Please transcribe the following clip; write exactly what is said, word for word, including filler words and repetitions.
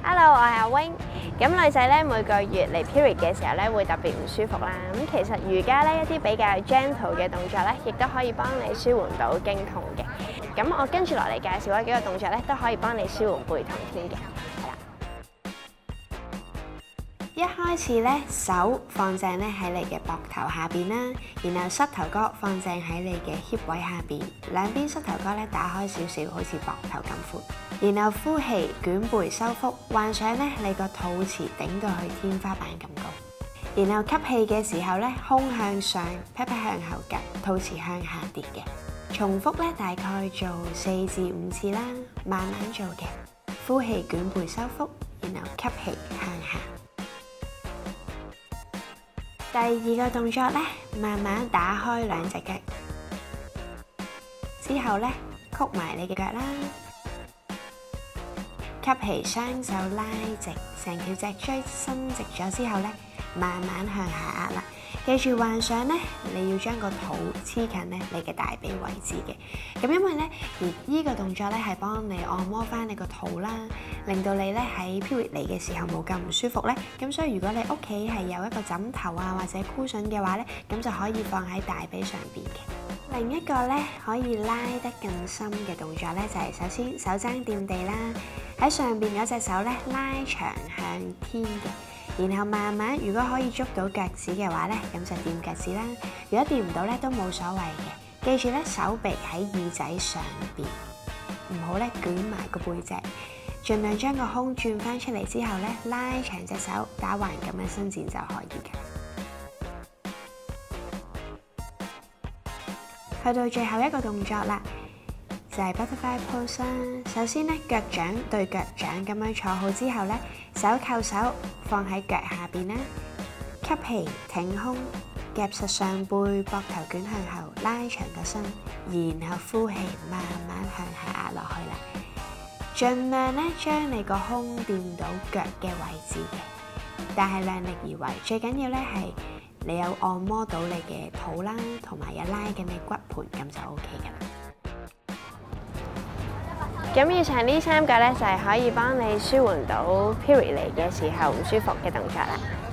Hello，我係阿 Wing。咁女仔咧每個月嚟 period 嘅時候咧會特別唔舒服啦。咁其實瑜伽咧一啲比較 gentle 嘅動作咧，亦都可以幫你舒緩到經痛嘅。咁我跟住落嚟介紹嗰幾個動作咧，都可以幫你舒緩背痛添嘅。係啦。一開始咧，手放正咧喺你嘅膊頭下邊啦，然後膝頭哥放正喺你嘅 hip 位下邊，兩邊膝頭哥咧打開少少，好似膊頭咁闊。然後呼氣，捲背收腹，幻想咧你個肚臍頂到去天花板咁高。然後吸氣嘅時候咧，胸向上，屁屁向後夾，肚臍向下跌嘅。重複咧大概做四至五次啦，慢慢做嘅。呼氣捲背收腹，然後吸氣向下。第二個動作咧，慢慢打開兩隻腳，之後咧曲埋你嘅腳啦。吸氣，雙手拉直，成條脊椎伸直咗之後咧，慢慢向下壓啦。記住幻想咧，你要將個肚黐近咧你嘅大髀位置嘅。咁因為咧，而呢個動作咧係幫你按摩翻你個肚啦，令到你咧喺 period 嚟嘅時候冇咁唔舒服咧。咁所以如果你屋企係有一個枕頭啊或者 cushion 嘅話咧，咁就可以放喺大髀上邊嘅。另一個咧可以拉得更深嘅動作咧，就係首先手踭掂地啦，喺上邊嗰隻手咧拉長向天嘅，然後慢慢如果可以捉到腳趾嘅話咧，咁就掂腳趾啦。如果掂唔到咧都冇所謂嘅，記住咧手臂喺耳仔上邊，唔好咧捲埋個背脊，盡量將個胸轉翻出嚟之後咧，拉長隻手打橫咁樣伸展就可以嘅。去到最後一個動作啦，就係 butterfly pose 啦。首先咧，腳掌對腳掌咁樣坐好之後咧，手扣手放喺腳下邊啦。吸氣挺胸，夾實上背，膊頭捲向後，拉長個身，然後呼氣慢慢向下壓落去啦。盡量咧將你個胸掂到腳嘅位置嘅，但係量力而為。最緊要咧係你有按摩到你嘅肚啦，同埋有拉緊你骨盤，咁就 O K 噶啦。咁以上呢三個咧就係可以幫你舒緩到 period 嚟嘅時候唔舒服嘅動作啦。